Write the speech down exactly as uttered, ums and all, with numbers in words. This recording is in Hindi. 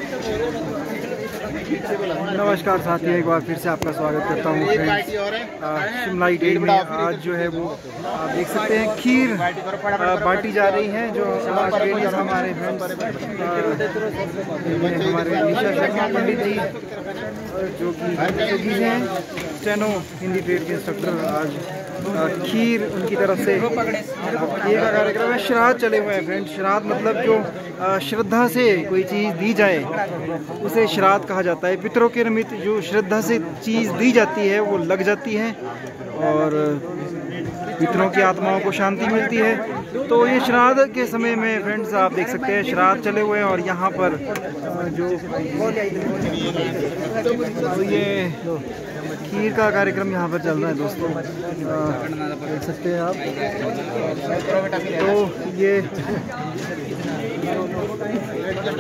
नमस्कार साथियों, एक बार फिर से आपका स्वागत करता हूँ शिमलाई डेट में। आज जो है वो आप देख सकते हैं खीर बांटी जा रही है, जो आज हमारे हमारे निशा शर्मा पंडित जी जो कि हैं स्टेनो हिंदी ट्रेड के इंस्ट्रक्टर, आज खीर उनकी तरफ से ये का कार्यक्रम है। श्राद्ध चले हुए हैं फ्रेंड। श्राद्ध मतलब जो श्रद्धा से कोई चीज़ दी जाए उसे श्राद्ध कहा जाता है। पितरों के निमित्त जो श्रद्धा से चीज़ दी जाती है वो लग जाती है और पितरों की आत्माओं को शांति मिलती है। तो ये श्राद्ध के समय में फ्रेंड्स आप देख सकते हैं श्राद्ध चले हुए हैं और यहाँ पर जो तो ये खीर का कार्यक्रम यहाँ पर चल रहा है दोस्तों, देख सकते हैं आप। तो ये